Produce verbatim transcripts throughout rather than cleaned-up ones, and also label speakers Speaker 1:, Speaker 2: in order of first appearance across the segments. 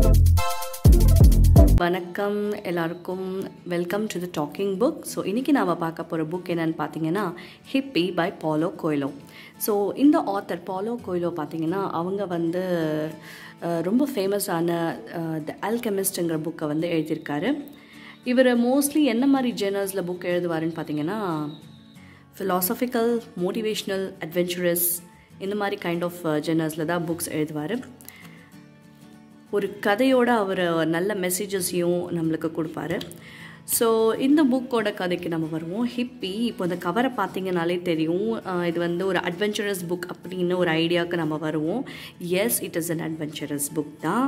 Speaker 1: வணக்கம் எல்லாருக்கும், welcome to the talking book. So இன்றைக்கி நாம் பார்க்க போகிற புக் என்னென்னு பார்த்தீங்கன்னா hippie by Paulo Coelho. So இந்த ஆத்தர் பாலோ கோயிலோ பார்த்தீங்கன்னா அவங்க வந்து ரொம்ப ஃபேமஸான த அல்கெமிஸ்ட்ங்கிற புக்கை வந்து எழுதியிருக்காரு. இவர் மோஸ்ட்லி என்ன மாதிரி ஜெனர்ஸில் புக் எழுதுவாருன்னு பார்த்தீங்கன்னா ஃபிலாசபிக்கல், மோட்டிவேஷ்னல், அட்வென்ச்சரஸ் இந்த மாதிரி கைண்ட் ஆஃப் ஜெனர்ஸில் தான் புக்ஸ் எழுதுவார். ஒரு கதையோட அவர் நல்ல மெசேஜஸையும் நம்மளுக்கு கொடுப்பாரு. ஸோ இந்த புக்கோட கதைக்கு நம்ம வருவோம். ஹிப்பி, இப்போ இந்த கவரை பார்த்தீங்கனாலே தெரியும் இது வந்து ஒரு அட்வென்ச்சரஸ் புக் அப்படின்னு ஒரு ஐடியாவுக்கு நம்ம வருவோம். Yes, it is an adventurous book தான்.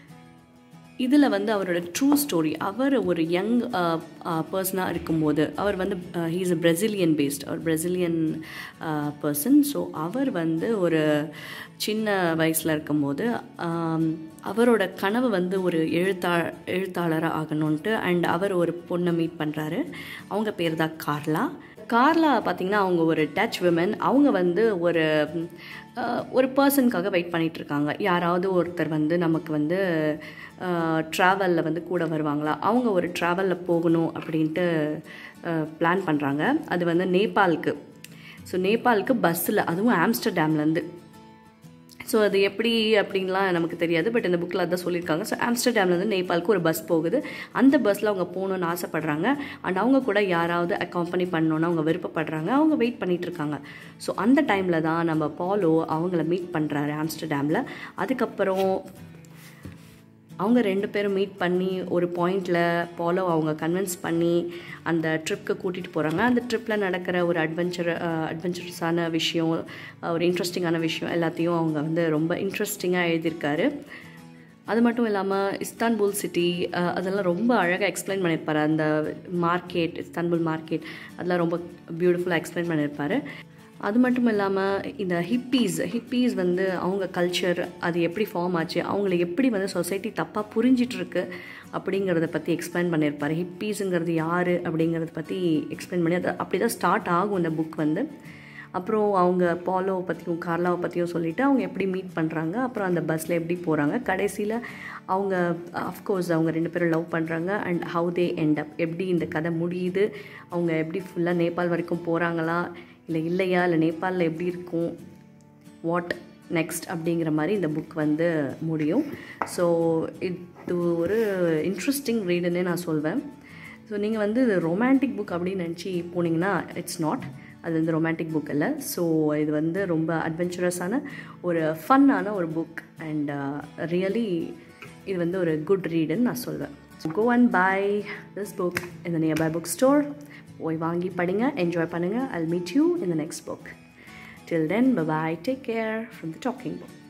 Speaker 1: இதில் வந்து அவரோட ட்ரூ ஸ்டோரி, அவர் ஒரு யங் பர்சனாக இருக்கும்போது, அவர் வந்து he is a Brazilian based, அவர் பிரசிலியன் பர்சன். ஸோ அவர் வந்து ஒரு சின்ன வயசில் இருக்கும்போது அவரோட கனவு வந்து ஒரு எழுத்தா எழுத்தாளராக ஆகணுன்ட்டு. அண்ட் அவர் ஒரு பொண்ணை மீட் பண்ணுறாரு. அவங்க பேர் தான் கார்லா. கார்லா பார்த்திங்கன்னா அவங்க ஒரு டச் விமன். அவங்க வந்து ஒரு ஒரு பர்சனுக்காக வெயிட் பண்ணிகிட்ருக்காங்க. யாராவது ஒருத்தர் வந்து நமக்கு வந்து ட்ராவலில் வந்து கூட வருவாங்களா, அவங்க ஒரு ட்ராவலில் போகணும் அப்படின்ட்டு பிளான் பண்ணுறாங்க. அது வந்து நேபாளுக்கு. ஸோ நேபாளுக்கு பஸ்ஸில், அதுவும் ஆம்ஸ்டர்டாம்லேருந்து. ஸோ அது எப்படி அப்படின்லாம் நமக்கு தெரியாது, பட் இந்த புக்கில் அதான் சொல்லியிருக்காங்க. ஸோ ஆம்ஸ்டர்டாம்லேருந்து நேபாளுக்கு ஒரு பஸ் போகுது. அந்த பஸ்ஸில் அவங்க போகணுன்னு ஆசைப்பட்றாங்க. அண்ட் அவங்க கூட யாராவது அக்காம்பனி பண்ணணுன்னு அவங்க விருப்பப்படுறாங்க. அவங்க வெயிட் பண்ணிகிட்ருக்காங்க. ஸோ அந்த டைமில் தான் நம்ம பாலோ அவங்கள மீட் பண்ணுறாரு ஆம்ஸ்டர்டாமில். அதுக்கப்புறம் அவங்க ரெண்டு பேரும் மீட் பண்ணி ஒரு பாயிண்டில் பாலோ அவங்க கன்வின்ஸ் பண்ணி அந்த ட்ரிப்க்கு கூட்டிகிட்டு போகிறாங்க. அந்த ட்ரிப்பில் நடக்கிற ஒரு அட்வென்ச்சர் அட்வென்ச்சரஸான விஷயம், ஒரு இன்ட்ரெஸ்டிங்கான விஷயம் எல்லாத்தையும் அவங்க வந்து ரொம்ப இன்ட்ரெஸ்டிங்காக எழுதியிருக்காரு. அது மட்டும் இல்லாமல் இஸ்தான்புல் சிட்டி அதெல்லாம் ரொம்ப அழகாக எக்ஸ்பிளைன் பண்ணியிருப்பார். அந்த மார்க்கெட், இஸ்தான்புல் மார்க்கெட், அதெல்லாம் ரொம்ப பியூட்டிஃபுல்லாக எக்ஸ்பிளைன் பண்ணியிருப்பார். அது மட்டும் இல்லாமல் இந்த ஹிப்பீஸ் ஹிப்பீஸ் வந்து அவங்க கல்ச்சர் அது எப்படி ஃபார்ம் ஆச்சு, அவங்கள எப்படி வந்து சொசைட்டி தப்பாக புரிஞ்சிட்ருக்கு அப்படிங்கிறத பற்றி எக்ஸ்பிளைன் பண்ணியிருப்பார். ஹிப்பீஸுங்கிறது யார் அப்படிங்கிறத பற்றி எக்ஸ்பிளைன் பண்ணி அது அப்படி தான் ஸ்டார்ட் ஆகும் இந்த புக் வந்து. அப்புறம் அவங்க பாலோவை பற்றியும் கார்லாவை பற்றியும் சொல்லிவிட்டு அவங்க எப்படி மீட் பண்ணுறாங்க, அப்புறம் அந்த பஸ்ஸில் எப்படி போகிறாங்க, கடைசியில் அவங்க அஃப்கோர்ஸ் அவங்க ரெண்டு பேரும் லவ் பண்ணுறாங்க. And how they end up, எப்படி இந்த கதை முடியுது, அவங்க எப்படி ஃபுல்லாக நேபாள் வரைக்கும் போகிறாங்களா இல்லை இல்லையா, இல்லை நேபாளில் எப்படி இருக்கும், வாட் நெக்ஸ்ட் அப்படிங்கிற மாதிரி இந்த புக் வந்து முடியும். ஸோ இது ஒரு இன்ட்ரெஸ்டிங் ரீடுன்னே நான் சொல்வேன். ஸோ நீங்கள் வந்து இது ரொமான்டிக் புக் அப்படின்னு நினச்சி போனீங்கன்னா இட்ஸ் நாட், அது வந்து ரொமான்டிக் புக் இல்லை. ஸோ இது வந்து ரொம்ப அட்வென்ச்சரஸான ஒரு ஃபன்னான ஒரு புக். அண்ட் ரியலி இது வந்து ஒரு குட் ரீடுன்னு நான் சொல்வேன். So go and buy this book in the nearby book store. போய் வாங்கி படிங்க, என்ஜாய் பண்ணுங்கள். I'll meet you in the next book. Till then, bye bye, take care from the talking book.